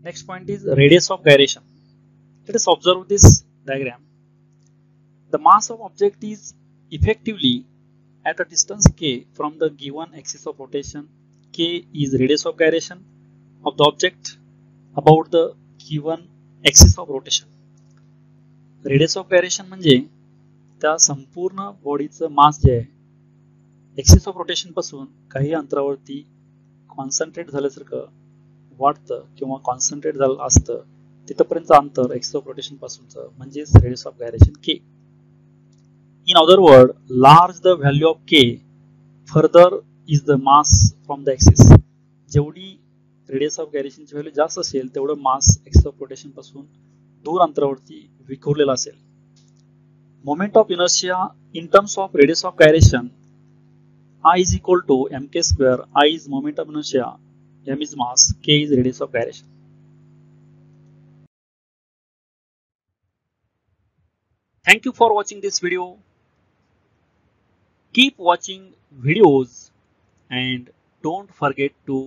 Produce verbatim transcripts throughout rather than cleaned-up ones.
Next point is radius of gyration. Let us observe this diagram. The mass of object is effectively at a distance k from the given axis of rotation. K is radius of gyration of the object about the given axis of rotation. Radius of gyration म्हणजे त्या संपूर्ण बॉडीचं मास जे आहे axis of rotation पासून काही अंतरावरती concentrate झाल्यासारखं वाटतं किंवा कॉन्सन्ट्रेट झालं असतं तिथपर्यंत अंतर एक्सिस ऑफ रोटेशन पासूनचं म्हणजेच radius of gyration K. In other word, large the value of K further is the mass from the axis. जेवढी रेडियस ऑफ गायरेशनची व्हॅल्यू जास्त असेल तेवढं मास एक्सिस ऑफ रोटेशन पासून दूर अंतरावरती विखुरलेला असेल. Moment of inertia in terms of radius of gyration I is equal to mk square. I is moment of inertia, m is mass, k is radius of gyration. Thank you for watching this video. Keep watching videos and don't forget to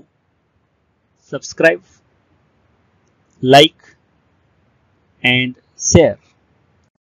subscribe, like and share.